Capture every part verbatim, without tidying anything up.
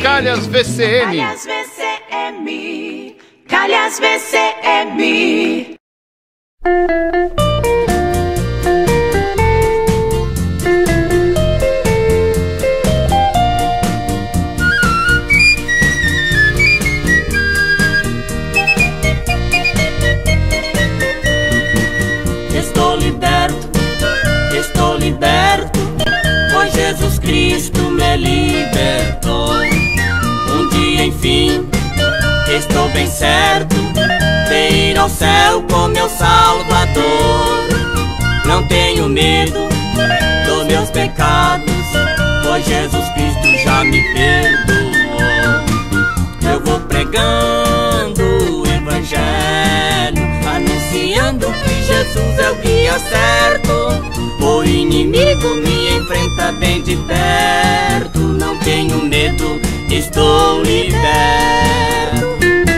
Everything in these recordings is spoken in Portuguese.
Calhas V C M. Calhas V C M. Calhas V C M. Estou liberto, estou liberto, pois Jesus Cristo me libertou. Um dia, enfim, estou bem certo de ir ao céu com meu Salvador. Não tenho medo dos meus pecados, pois Jesus Cristo já me perdoou. Eu vou pregando o Evangelho, anunciando que Jesus é o guia certo. O inimigo me enfrenta bem de perto. Não tenho medo, estou liberto.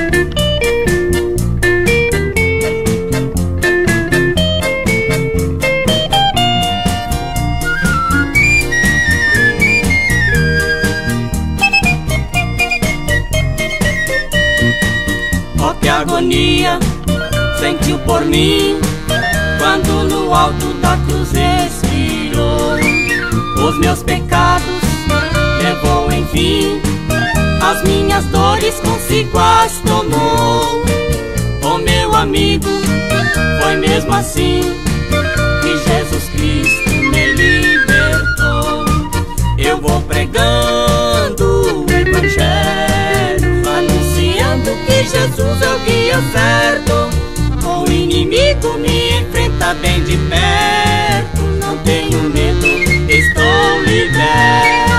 Oh, que agonia sentiu por mim quando no alto da cruz expirou. Os meus pecados levou, enfim, as minhas dores consigo as tomou. Oh, meu amigo, foi mesmo assim que Jesus Cristo me libertou. Eu vou pregando o Evangelho, anunciando que Jesus é o guia certo. O inimigo me enfrenta bem de perto. Não tenho medo, estou liberto.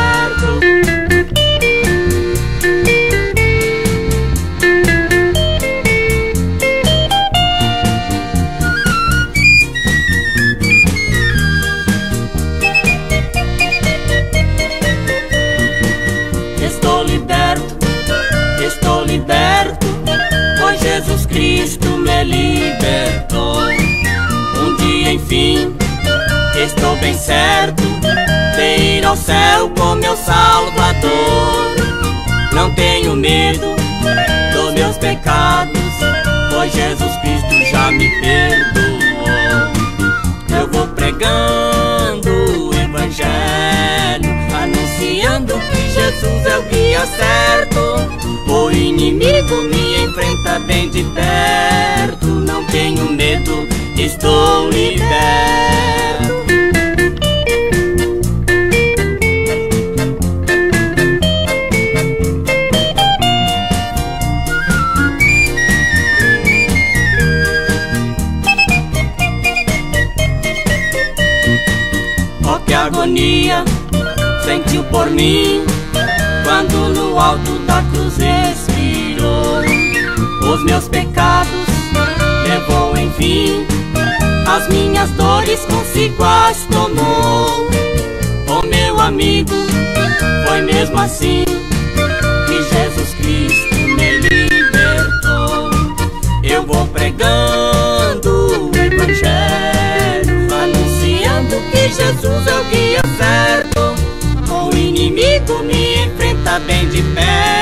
Estou liberto, estou liberto, pois Jesus Cristo me libertou. Um dia, enfim, estou bem certo de ir ao céu com meu Salvador. Não tenho medo dos meus pecados, pois Jesus Cristo já me perdoou. Eu vou pregando o Evangelho, anunciando que Jesus é o guia certo. O inimigo me enfrenta bem de perto. Não tenho medo, estou liberto. Oh, que agonia sentiu por mim quando no alto da cruz expirou. Os meus pecados levou, enfim, as minhas dores consigo as tomou. Oh, meu amigo, foi mesmo assim que Jesus Cristo me libertou. Eu vou pregando o Evangelho, anunciando que Jesus é o guia certo. O inimigo me enfrenta bem de perto.